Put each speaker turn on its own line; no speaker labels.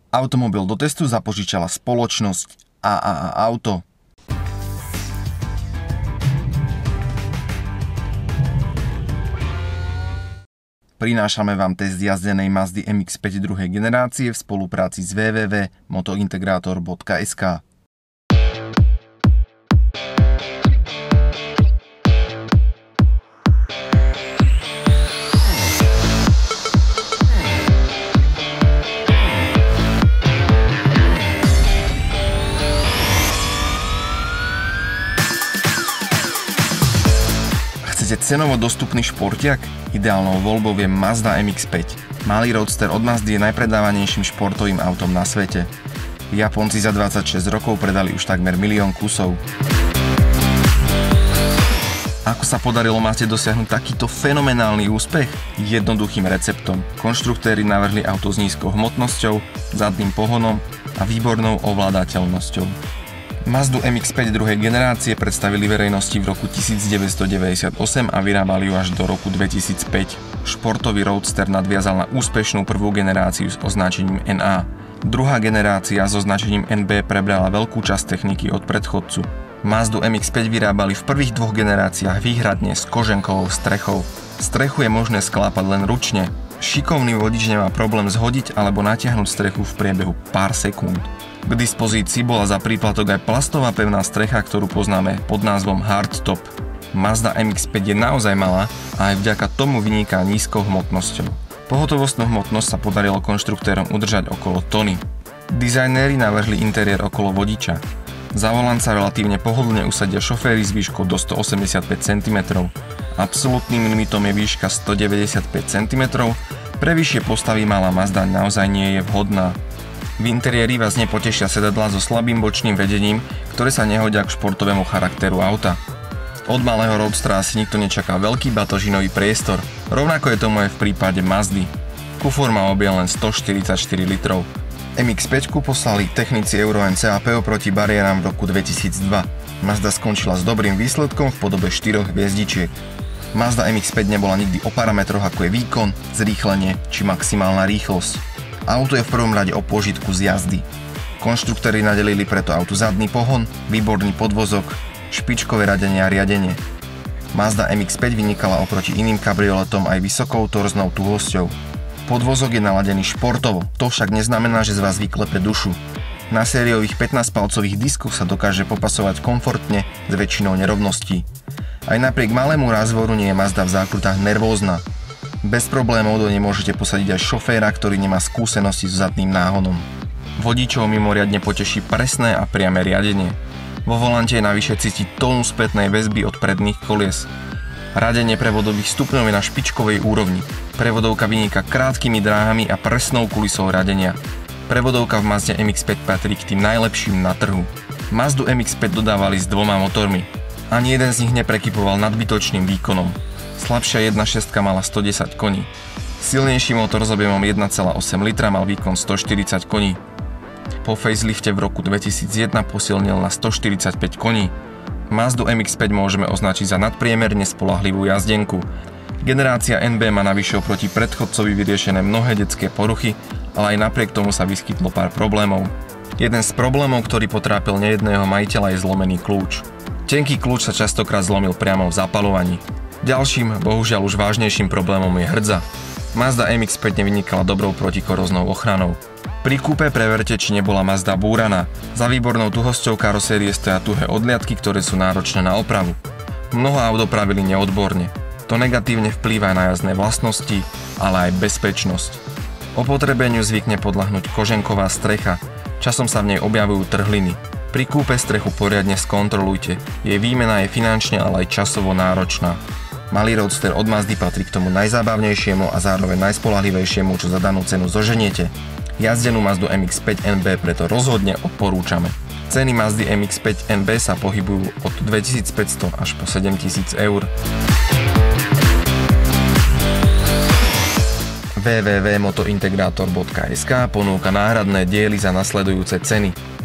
Automobil do testu zapožičala spoločnosť AAA Auto. Prinášame vám test jazdenej Mazdy MX-5 druhej generácie v spolupráci s www.motointegrator.sk. Chcete cenovo dostupný športiak? Ideálnou voľbou je Mazda MX-5. Malý roadster od Mazdy je najpredávanejším športovým autom na svete. Japonci za 26 rokov predali už takmer 1 000 000 kusov. Ako sa podarilo Mazde dosiahnuť takýto fenomenálny úspech? Jednoduchým receptom. Konštruktéri navrhli auto s nízkou hmotnosťou, zadným pohonom a výbornou ovládateľnosťou. Mazdu MX-5 druhej generácie predstavili verejnosti v roku 1998 a vyrábali ju až do roku 2005. Športový roadster nadviazal na úspešnú prvú generáciu s označením NA. Druhá generácia so značením NB prebrala veľkú časť techniky od predchodcu. Mazdu MX-5 vyrábali v prvých dvoch generáciách výhradne s koženkovou strechou. Strechu je možné sklápať len ručne. Šikovný vodič nemá problém zhodiť alebo natiahnuť strechu v priebehu pár sekúnd. K dispozícii bola za príplatok aj plastová pevná strecha, ktorú poznáme pod názvom Hardtop. Mazda MX-5 je naozaj malá a aj vďaka tomu vyniká nízkou hmotnosťou. Pohotovostnú hmotnosť sa podarilo konštruktérom udržať okolo tony. Dizajnéri navrhli interiér okolo vodiča. Za volant sa relatívne pohodlne usadia šoféri s výškou do 185 cm. Absolútnym limitom je výška 195 cm. Pre vyššie postavy malá Mazda naozaj nie je vhodná. V interiéri vás nepotešia sedadlá so slabým bočným vedením, ktoré sa nehodia k športovému charakteru auta. Od malého roadstera si nikto nečaká veľký batožinový priestor, rovnako je tomu aj v prípade Mazdy. Kufor má objem len 144 litrov. MX-5 poslali technici Euro NCAP oproti bariéram v roku 2002. Mazda skončila s dobrým výsledkom v podobe 4 hviezdičiek. Mazda MX-5 nebola nikdy o parametroch ako je výkon, zrýchlenie či maximálna rýchlosť. Auto je v prvom rade o pôžitku z jazdy. Konštruktéri nadelili preto autu zadný pohon, výborný podvozok, špičkové radenie a riadenie. Mazda MX-5 vynikala oproti iným kabrioletom aj vysokou torznou tuhosťou. Podvozok je naladený športovo, to však neznamená, že z vás vyklepe dušu. Na sériových 15-palcových diskoch sa dokáže popasovať komfortne s väčšinou nerovností. Aj napriek malému rázvoru nie je Mazda v zákrutách nervózna. Bez problémov do nej môžete posadiť aj šoféra, ktorý nemá skúsenosti s zadným náhonom. Vodičov mimoriadne poteší presné a priame riadenie. Vo volante je navyše cítiť tónu spätnej väzby od predných kolies. Radenie prevodových stupňov je na špičkovej úrovni. Prevodovka vyniká krátkými dráhami a presnou kulisou radenia. Prevodovka v Mazde MX-5 patrí k tým najlepším na trhu. Mazdu MX-5 dodávali s 2 motormi. Ani jeden z nich neprekypoval nadbytočným výkonom. Slabšia 1.6 mala 110 koní. Silnejší motor s objemom 1,8 litra mal výkon 140 koní. Po facelifte v roku 2001 posilnil na 145 koní. Mazdu MX-5 môžeme označiť za nadpriemerne spoľahlivú jazdenku. Generácia NB má navyše oproti predchodcovi vyriešené mnohé detské poruchy, ale aj napriek tomu sa vyskytlo pár problémov. Jeden z problémov, ktorý potrápil nejedného majiteľa, je zlomený kľúč. Tenký kľúč sa častokrát zlomil priamo v zapaľovaní. Ďalším, bohužiaľ už vážnejším problémom je hrdza. Mazda MX-5 nevynikala dobrou protikoróznou ochranou. Pri kúpe preverte, či nebola Mazda búraná. Za výbornou tuhosťou karosérie stoja tuhé odliadky, ktoré sú náročné na opravu. Mnoho aut opravili neodborne. To negatívne vplýva na jazdné vlastnosti, ale aj bezpečnosť. Opotrebeniu zvykne podľahnúť koženková strecha, časom sa v nej objavujú trhliny. Pri kúpe strechu poriadne skontrolujte, jej výmena je finančne, ale aj časovo náročná. Malý roadster od Mazdy patrí k tomu najzábavnejšiemu a zároveň najspoľahlivejšiemu, čo za danú cenu zoženiete. Jazdenú Mazdu MX-5 NB preto rozhodne odporúčame. Ceny Mazdy MX-5 NB sa pohybujú od 2500 až po 7000 eur. www.motointegrator.sk ponúka náhradné diely za nasledujúce ceny.